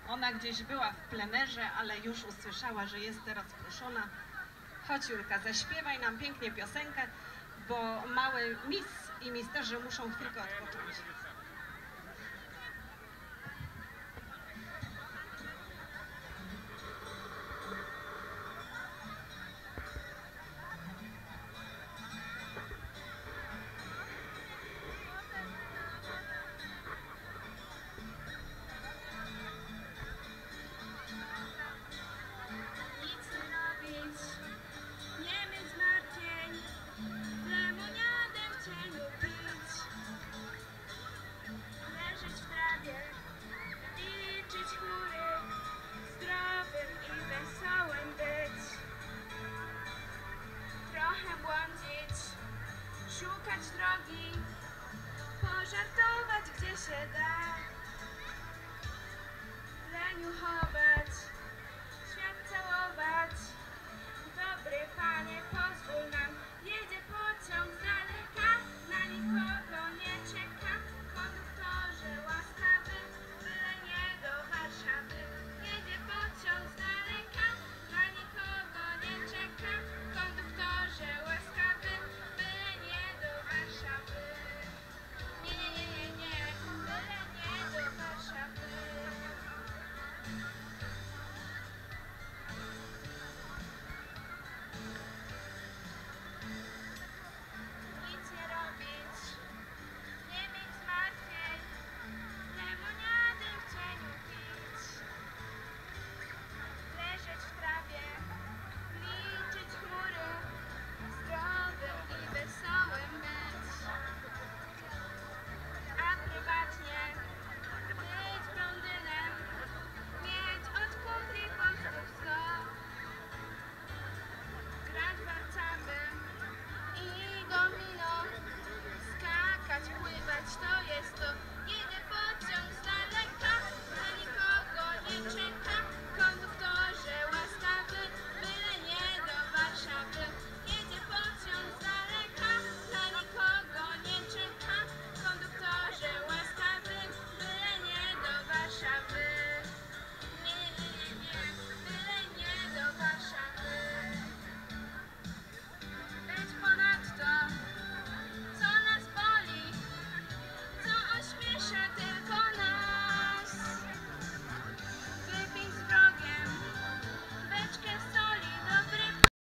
Ona gdzieś była w plenerze, ale już usłyszała, że jest teraz proszona. Chodź Julka, zaśpiewaj nam pięknie piosenkę, bo mały miss i misterzy muszą chwilkę odpocząć. Szukać drogi, pożartować gdzie się da, leniuchować.